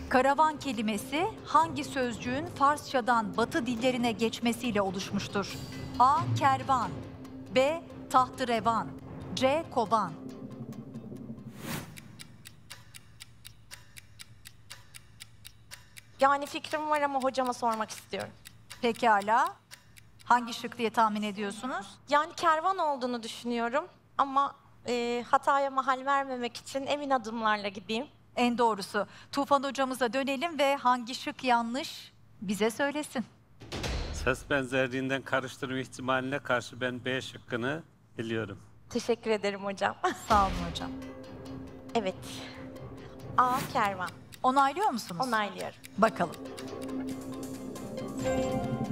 Karavan kelimesi hangi sözcüğün Farsçadan Batı dillerine geçmesiyle oluşmuştur? A. Kervan, B. Tahtrevan, C. Koban. Yani fikrim var ama hocama sormak istiyorum. Pekala. Hangi şık diye tahmin ediyorsunuz? Yani kervan olduğunu düşünüyorum ama hataya mahal vermemek için emin adımlarla gideyim. En doğrusu. Tufan hocamıza dönelim ve hangi şık yanlış bize söylesin. Ses benzerliğinden karıştırma ihtimaline karşı ben B şıkkını biliyorum. Teşekkür ederim hocam. Sağ olun hocam. Evet. A. Kervan. Onaylıyor musunuz? Onaylıyorum. Bakalım.